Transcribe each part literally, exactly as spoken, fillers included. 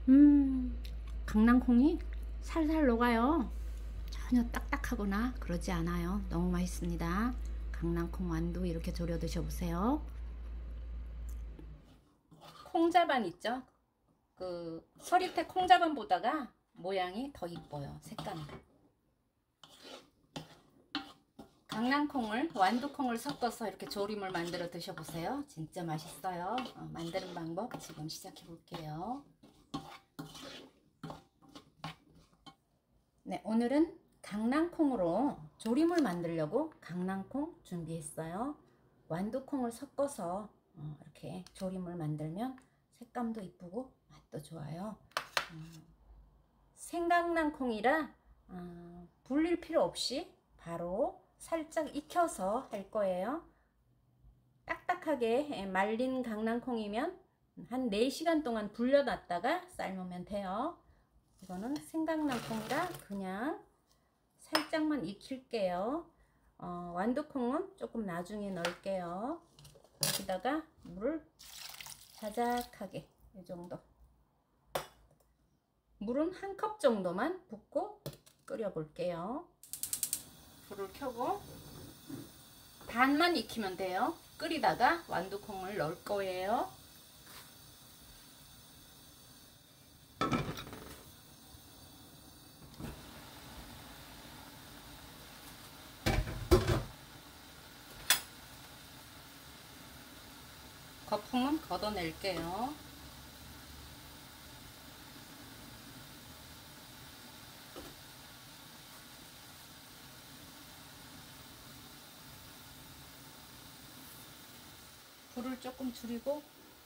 음, 강낭콩이 살살 녹아요. 전혀 딱딱하거나 그러지 않아요. 너무 맛있습니다. 강낭콩 완두 이렇게 졸여 드셔보세요. 콩자반 있죠? 그 서리태 콩자반보다가 모양이 더 이뻐요. 색감이. 강낭콩을 완두콩을 섞어서 이렇게 조림을 만들어 드셔보세요. 진짜 맛있어요. 어, 만드는 방법 지금 시작해 볼게요. 네, 오늘은 강낭콩으로 조림을 만들려고 강낭콩 준비했어요. 완두콩을 섞어서 어, 이렇게 조림을 만들면 색감도 이쁘고 맛도 좋아요. 음, 생강낭콩이라 어, 불릴 필요 없이 바로 살짝 익혀서 할 거예요. 딱딱하게 말린 강낭콩이면 한 네 시간 동안 불려놨다가 삶으면 돼요. 이거는 생강낭콩이라 그냥 살짝만 익힐게요. 어, 완두콩은 조금 나중에 넣을게요. 여기다가 물을 자작하게 이 정도, 물은 한 컵 정도만 붓고 끓여 볼게요. 불을 켜고 반만 익히면 돼요. 끓이다가 완두콩을 넣을 거예요. 거품은 걷어낼게요. 불을 조금 줄이고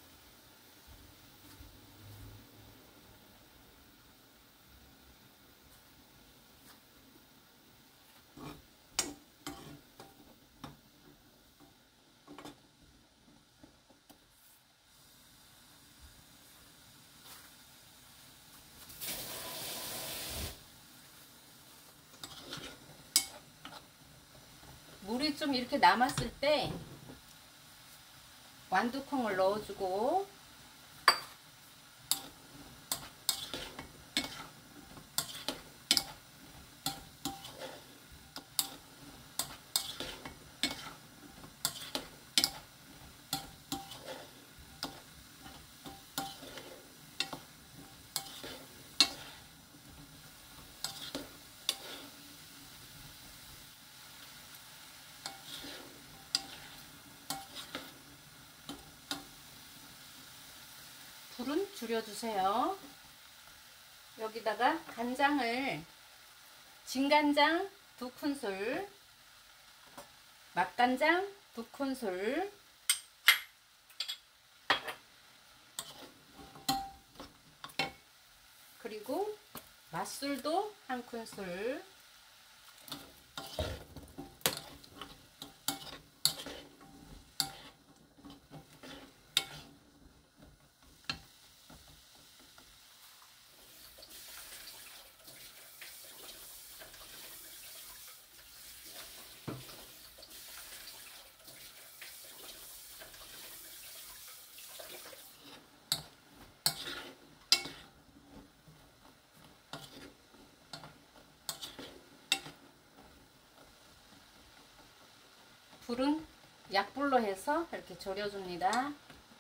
물이 좀 이렇게 남았을 때 완두콩을 넣어주고 불은 줄여주세요. 여기다가 간장을, 진간장 두 큰술, 맛간장 두 큰술, 그리고 맛술도 한 큰술, 불은 약불로 해서 이렇게 졸여줍니다.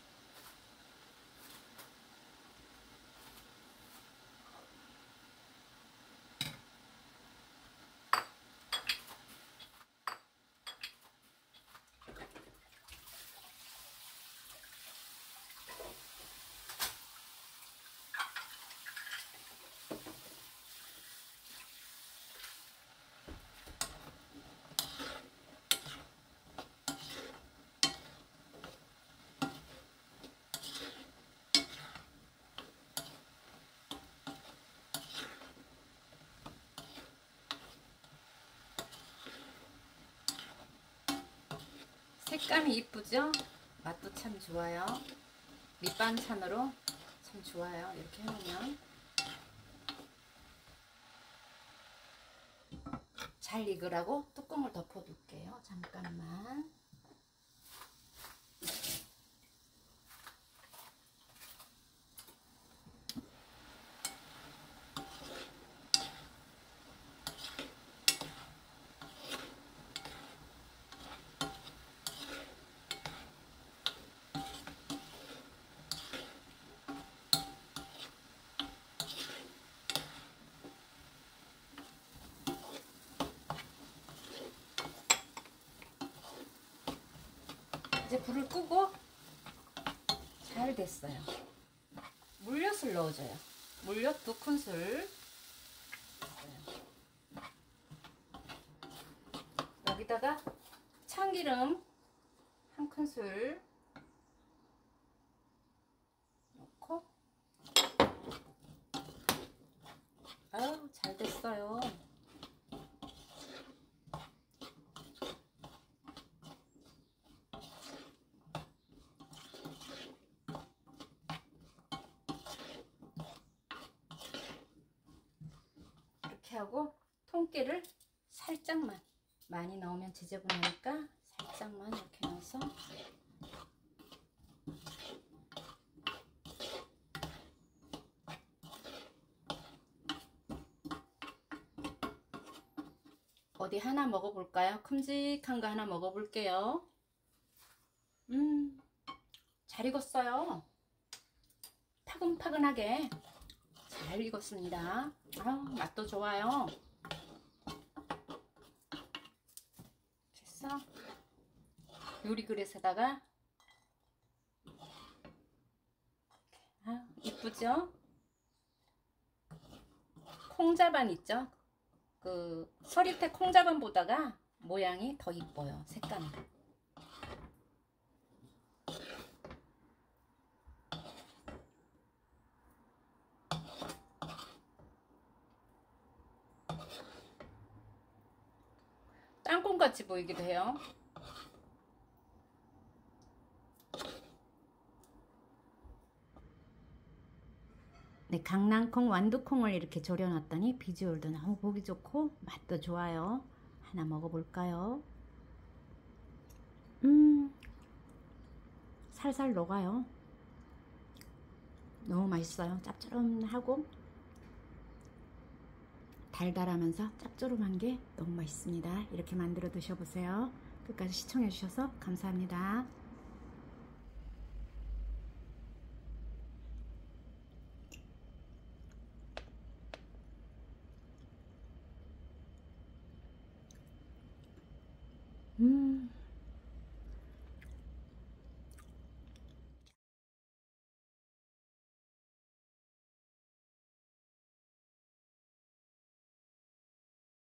색감이 이쁘죠? 맛도 참 좋아요. 밑반찬으로 참 좋아요. 이렇게 해놓으면 잘 익으라고 뚜껑을 덮어둘게요. 잠깐만. 이제 불을 끄고 잘 됐어요. 물엿을 넣어줘요. 물엿 두 큰술. 여기다가 참기름 한 큰술 넣고. 아우, 잘 됐어요. 이렇게 하고 통깨를 살짝만, 많이 넣으면 지저분하니까 살짝만 이렇게 넣어서 어디 하나 먹어볼까요? 큼직한 거 하나 먹어볼게요. 음, 잘 익었어요. 파근파근하게 잘 익었습니다. 아우, 맛도 좋아요. 그래서 요리 그릇에다가, 아, 이쁘죠? 콩자반 있죠? 그 서리태 콩자반보다가 모양이 더 이뻐요. 색감이. 땅콩같이 보이기도 해요. 네, 강낭콩, 완두콩을 이렇게 졸여놨더니 비주얼도 너무 보기 좋고 맛도 좋아요. 하나 먹어볼까요? 음, 살살 녹아요. 너무 맛있어요. 짭조름하고 달달하면서 짭조름한 게 너무 맛있습니다. 이렇게 만들어 드셔보세요. 끝까지 시청해 주셔서 감사합니다.